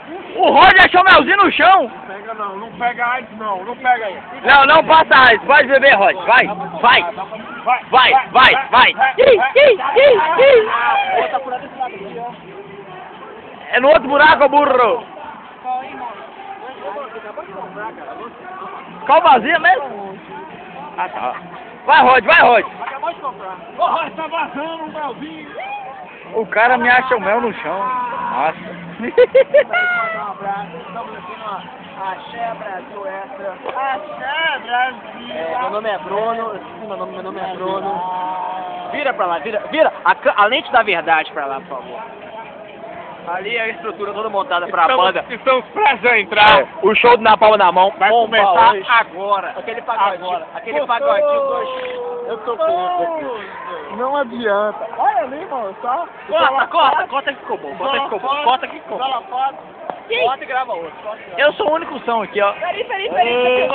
O Roger achou melzinho no chão. Não pega não, não pega AIDS não, não pega aí. Não, não passa AIDS. Pode beber, Roger. Vai, vai. Vai. É no outro buraco, burro. Qual vazia mesmo? Ah, tá. Vai, Roger, vai, Roger. Acabou de comprar. Ô, Roger, tá vazando um melzinho. O cara me acha o mel no chão. Nossa. Mandar um abraço. Estamos aqui no Axé Brasil Extra. Axé Brasil. Meu nome é Bruno. Meu nome é Bruno. Vira pra lá, vira a lente da verdade pra lá, por favor. Ali é a estrutura toda montada pra banda. Estamos prestes a entrar. É, o show do Na Palma da Mão. Vai bomba começar hoje. agora. Aquele pagodinho. Agora. Aquele pagodinho hoje. Eu tô preso. Não adianta. Olha ali, irmão. Só. Corta que ficou bom. Corta que ficou bom. Corta e grava outro. Eu sou o único som aqui, ó. Peraí.